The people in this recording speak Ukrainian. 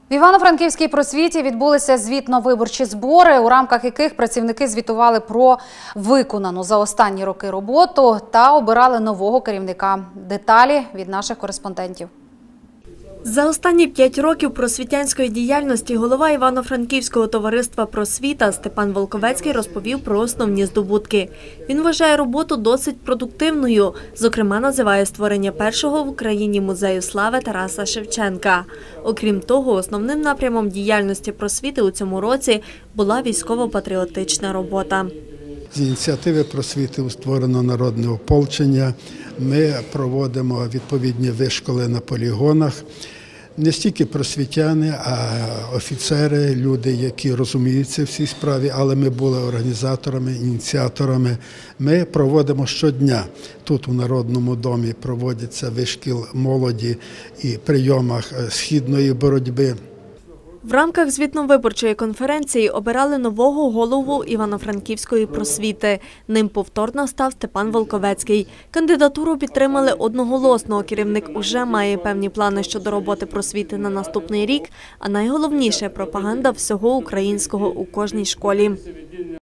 В Івано-Франківській просвіті відбулися звітно-виборчі збори, у рамках яких працівники звітували про виконану за останні роки роботу та обирали нового керівника. Деталі від наших кореспондентів. За останні 5 років просвітянської діяльності голова Івано-Франківського товариства «Просвіта» Степан Волковецький розповів про основні здобутки. Він вважає роботу досить продуктивною. Зокрема, називає створення першого в Україні музею слави Тараса Шевченка. Окрім того, основним напрямом діяльності просвіти у цьому році була військово-патріотична робота. З ініціативи просвіти створено народне ополчення. Ми проводимо відповідні вишколи на полігонах. Не стільки просвітяни, а офіцери, люди, які розуміються в цій справі, але ми були організаторами, ініціаторами. Ми проводимо щодня. Тут у Народному домі проводиться вишкіл молоді і прийомах східної боротьби. В рамках звітно-виборчої конференції обирали нового голову Івано-Франківської просвіти. Ним повторно став Степан Волковецький. Кандидатуру підтримали одноголосно. Керівник уже має певні плани щодо роботи просвіти на наступний рік, а найголовніше – пропаганда всього українського у кожній школі.